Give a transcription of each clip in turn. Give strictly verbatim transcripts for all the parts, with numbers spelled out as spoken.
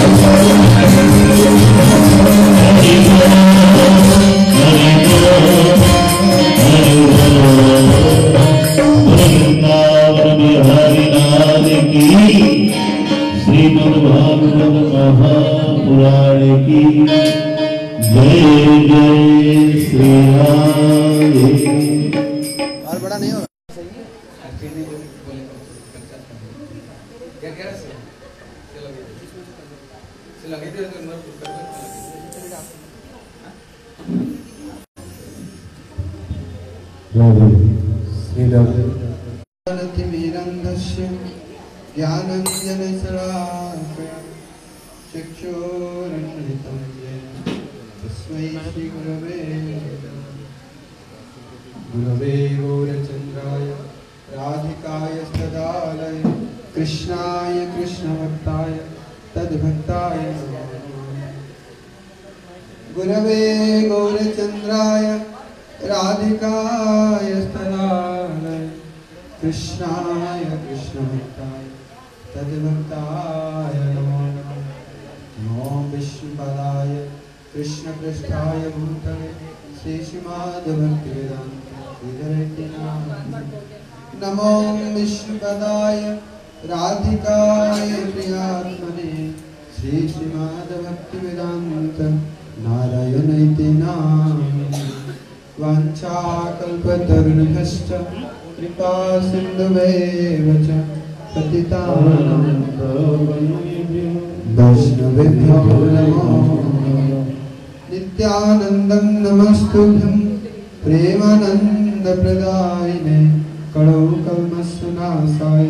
नित्यानंदं नमस्तुभ्यं प्रेमानंद प्रदायिने कलौ कल्मषनाशाय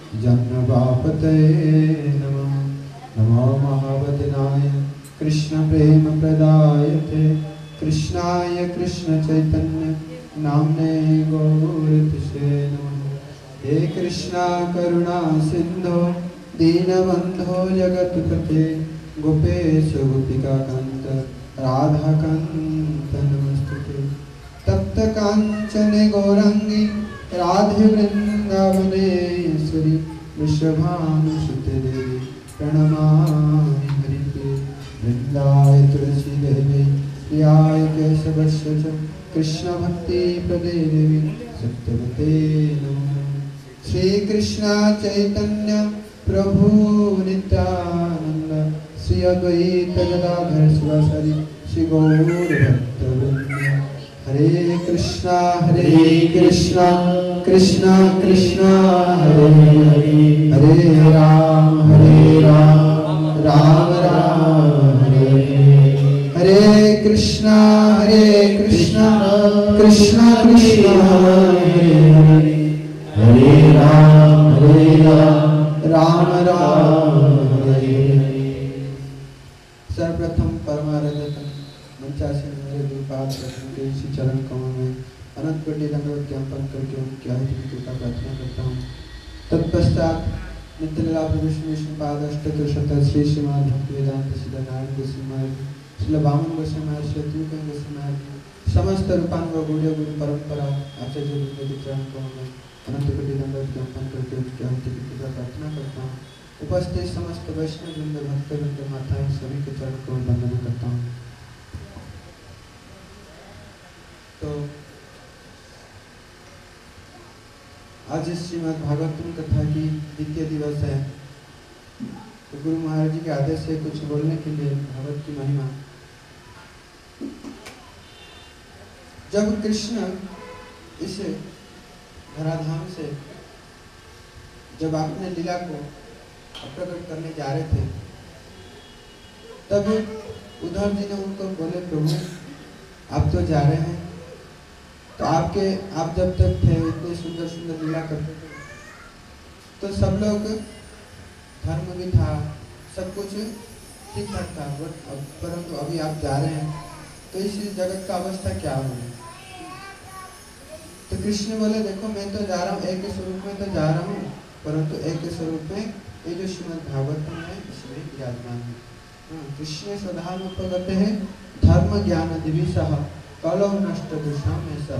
जन्मवापतये नमः। नमो महावदनाय कृष्ण प्रेम प्रदायते कृष्णाय कृष्ण चैतन्य नामने गौरतिसे नमः। हे कृष्णा करुणा सिंधो दीनबंधो जगत्पते गोपेश गोपिका कांत राधा कांत नमस्तुते। तप्त कांचने गौरांगी राधे वृंदावनेश्वरी वृषभानुसुते देवी प्रणमामि हरिते। वृंदाय तुलसी देवी प्रियाय केशवस्य च कृष्ण भक्ति प्रदे देवी सत्यवते नमः। श्री कृष्ण चैतन्य प्रभु नित्यानंद श्री अद्वैत गदाधर शिवासादि श्री गौर भक्तवृंद। हरे कृष्णा हरे कृष्णा कृष्णा कृष्णा हरे हरे हरे राम हरे राम राम राम हरे हरे कृष्णा हरे कृष्णा कृष्णा कृष्णा हरे हरे हरे राम हरे राम राम राम हरे हरे। सर्वप्रथम परमाराध्यतम मंचासीन मेरे दुर्पाद रत्न के इसी चरण कमल में अनंत कोटि दंडवत ज्ञापन करके उनकी आहित कृपा प्रार्थना करता हूँ। तत्पश्चात नित्य लीला विष्णु विष्णु पाद अष्टोत्तर शत श्री श्रीमद् भक्तिवेदांत सिद्धारण्य गोस्वामी श्रील वामन गोस्वामी श्री तुलसी गोस्वामी समस्त रूपानुग गुरु गुरु परंपरा आचार्य वृंद के चरण कमल में अनंत कोटि दंडवत ज्ञापन करके उनकी आहित कृपा प्रार्थना करता हूँ। उपस्थित समस्त वैष्णव वृंद भक्त वृंद माताएं सभी के चरण को वंदना करता हूँ। तो आज श्रीमद् भागवतम कथा की द्वितीय दिवस है। तो गुरु महाराज जी के आदेश से कुछ बोलने के लिए भागवत की महिमा। जब कृष्ण इस धराधाम से जब अपने लीला को प्रकट करने जा रहे थे तब उद्धव जी ने उनको बोले, प्रभु आप तो जा रहे हैं तो आपके आप जब तक थे इतने सुंदर सुंदर लीला करते थे तो सब लोग धर्म भी था, सब कुछ ठीक ठाक था, परंतु अभी आप जा रहे हैं तो इस जगत का अवस्था क्या होगी। तो कृष्ण बोले, देखो मैं तो जा रहा हूँ, एक स्वरूप में तो जा रहा हूँ, परंतु एक स्वरूप में ये जो श्रीमद् भागवतम है इसमें विराजमान है। कृष्ण स्वधाम उपगत है धर्म ज्ञान दिविशः कलौ नष्ट दुष्टाम में सह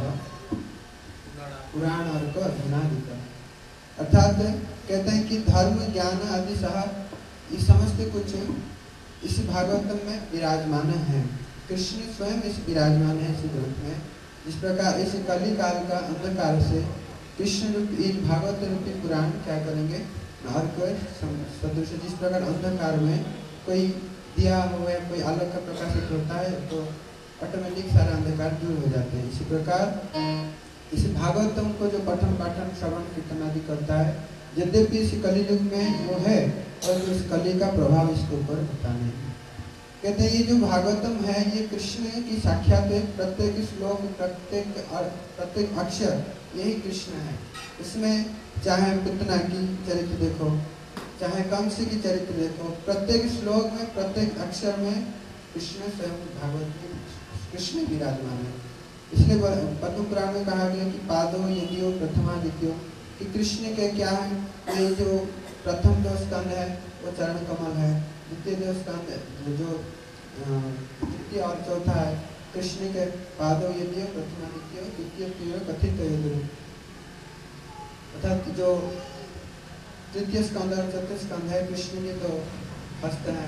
पुराण अर्क अधुनादिक। अर्थात कहते हैं कि धर्म ज्ञान आदि सह ये समस्त कुछ इस भागवतम में विराजमान है। कृष्ण स्वयं इस विराजमान है इस ग्रंथ में। जिस प्रकार इस कली काल का अंधकार से कृष्ण रूप इस भागवत रूपी पुराण क्या करेंगे, और कोई सदृश। जिस प्रकार अंधकार में कोई दिया हो या कोई आलोक का प्रकाशित होता है तो ऑटोमेटिक सारा अंधकार दूर हो जाते हैं। इसी प्रकार इस भागवतम को जो पठन पाठन श्रवण कीर्तन आदि करता है, यद्यपि इस कलियुग में वो है और इस कली का प्रभाव इसके ऊपर होता नहीं। कहते हैं ये जो भागवतम है ये कृष्ण की साक्षात है। प्रत्येक श्लोक, प्रत्येक प्रत्येक अक्षर यही कृष्ण है। इसमें चाहे पुतना की चरित्र देखो, चाहे कंस की चरित्र देखो, प्रत्येक श्लोक में प्रत्येक अक्षर में कृष्ण स्वयं भागवत में कृष्ण विराजमान है। इसलिए पद्म पुराण में कहा गया कि पादो यदियो प्रथमा द्वितीयो, कि कृष्ण के क्या है, ये जो प्रथम जो स्कंद है वो चरण कमल है, द्वितीय जो स्कंद जो तृतीय और चौथा है कृष्ण के पादो यदियो प्रथमा द्वितीयो तृतीय तीय कथित यदुरु, अर्थात जो तृतीय स्कंद और चतुर्थ स्कंद है कृष्ण के तो हस्त है।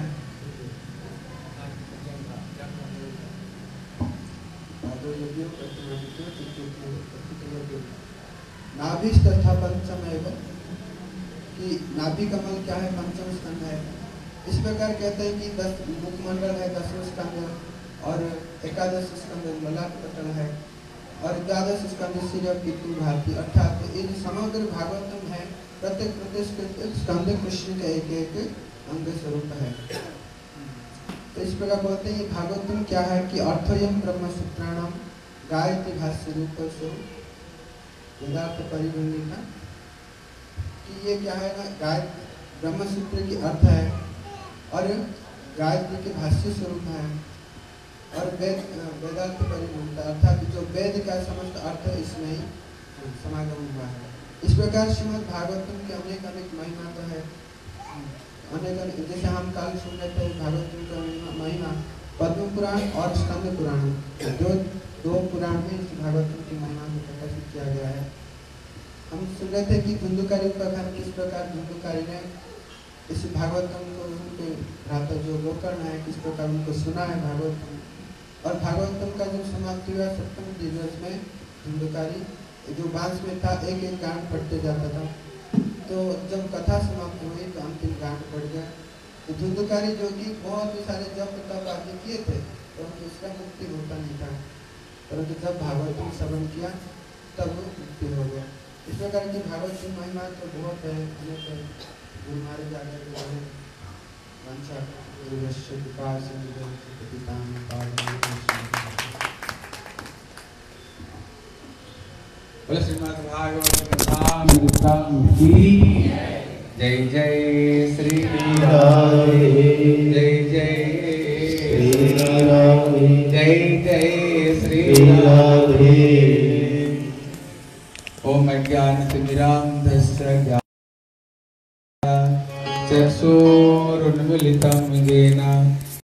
नाभि तथा पंचम एवं, कि नाभि कमल क्या है, पंचम स्कंद है। इस प्रकार कहते हैं कि दस मुखमंडल है, दसवें स्कंद और एकादश स्कंद ललाट पटल है और द्वादश स्कंद सिर पितु भाती। अर्थात ये जो समग्र भागवतम है प्रत्येक प्रत्येक स्कंद कृष्ण का एक एक अंग स्वरूप है। तो इस प्रकार बोलते हैं ये भागवतम क्या है कि अर्थयम ब्रह्म सूत्राणाम गायत्री भाष्य रूप स्वरूप यदार्थ परिगणिका, कि ये क्या है ना, गायत्री ब्रह्म सूत्र की अर्थ है और गायत्री के भाष्य स्वरूप है और वेद वेदार्थ परिगणिका, अर्थात जो वेद का समस्त अर्थ इसमें ही समागम हुआ है। इस प्रकार श्रीमद् भागवतम की अनेक अनेक महिमा तो है, अनेक अनेक, जैसे हम कल सुन रहे थे भागवतम का महिमा पद्म पुराण और स्कंद पुराण, जो दो पुराण में इस भागवतम की महिमा को प्रकाशित किया गया है। हम सुन रहे थे कि धुंधुकारी उपाख्यान किस प्रकार धुंधुकारी ने इस भागवतम को उनके भ्राता जो गोकर्ण है किस प्रकार उनको सुना है भागवतम, और भागवतम का जब समाप्ति हुआ सप्तम दिवस में धुंधुकारी जो बांस में था एक एक गांठ पढ़ते जाता था, तो जब कथा समाप्त हुई तो अंतिम गांठ पड़ गया। तो धुंधुकारी जो कि बहुत ही सारे जप तप आदि किए थे तो उसका मुक्ति होता नहीं था, परंतु जब भागवतम श्रवण किया तब वो मुक्ति हो गया। इस प्रकार की भागवत की महिमा तो बहुत है, अनेक है। गुरु महाराज आगे के बारे में वंशा गुरुवश्य कृपा सिंधु पिताम बोले श्रीमद् भागवत की जय जय श्री राधे, जय जय श्री राधे, जय जय श्री राधे। ओम अज्ञानतिमिरान्धस्य ज्ञानञ्जनशलाकया चक्षुरुन्मीलितं येन